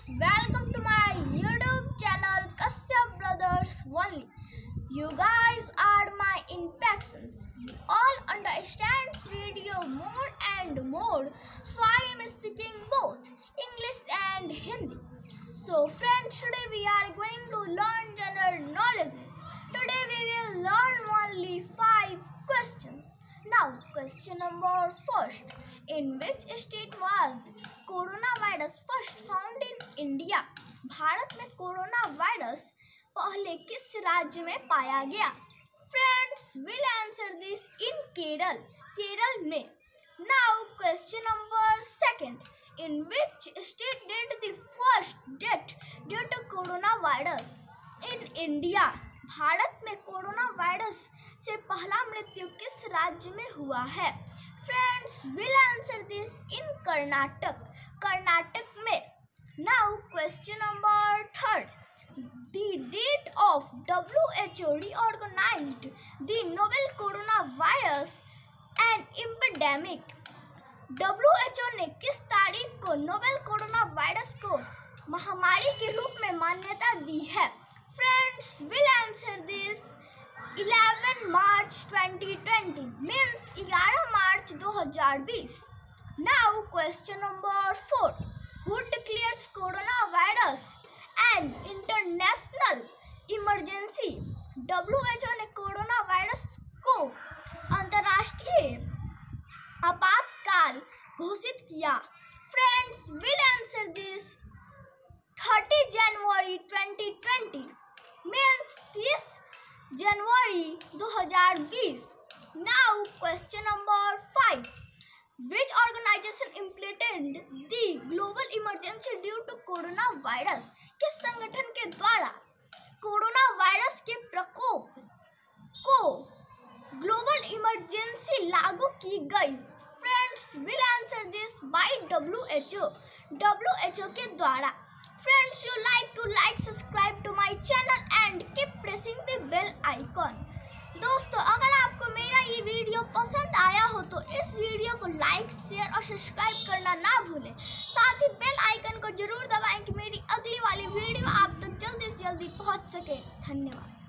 welcome to my YouTube channel Kashyap Brothers Only. You guys are my impactions. You all understand video more and more, so I am speaking both English and Hindi. So friends, today we are going to learn general knowledges. Today we will learn only 5 questions. Now question number first. In which state was coronavirus first found in India? Bharat में corona virus पहले किस राज्य में पाया गया? Friends will answer this in Kerala. Kerala में. Now question number second. In which state did the first death due to coronavirus? In India. Bharat में corona virus से पहला मृत्यु किस राज्य में हुआ है? Friends will answer this in Karnataka. Karnataka में. Now question number third. The date of WHO reorganized the novel coronavirus and epidemic. WHO ने किस तारीख को नोवेल कोरोना वायरस को महामारी के रूप में मान्यता दी है? Friends will answer this 11 March 2020 means 11 March 2020. Now question number 4. Who declares coronavirus an international emergency? WHO ने कोरोना वायरस को अंतर्राष्ट्रीय आपातकाल घोषित किया. Friends will answer this 30 January 2020 means 30 January 2020. Now question number 5. Which organization implemented the global emergency due to coronavirus? किस संगठन के द्वारा कोरोना वायरस के प्रकोप को ग्लोबल इमरजेंसी लागू की गई? Friends will answer this by WHO. WHO के द्वारा. Friends, you like to subscribe to my channel and keep pressing the bell icon. दोस्तों, अगर आपको मेरा ये वीडियो पसंद आया हो तो इस वीडियो को लाइक, शेयर और सब्सक्राइब करना ना भूलें. साथ ही बेल आइकन को जरूर दबाएं कि मेरी अगली वाली वीडियो आप तक जल्दी से जल्दी पहुंच सके. धन्यवाद.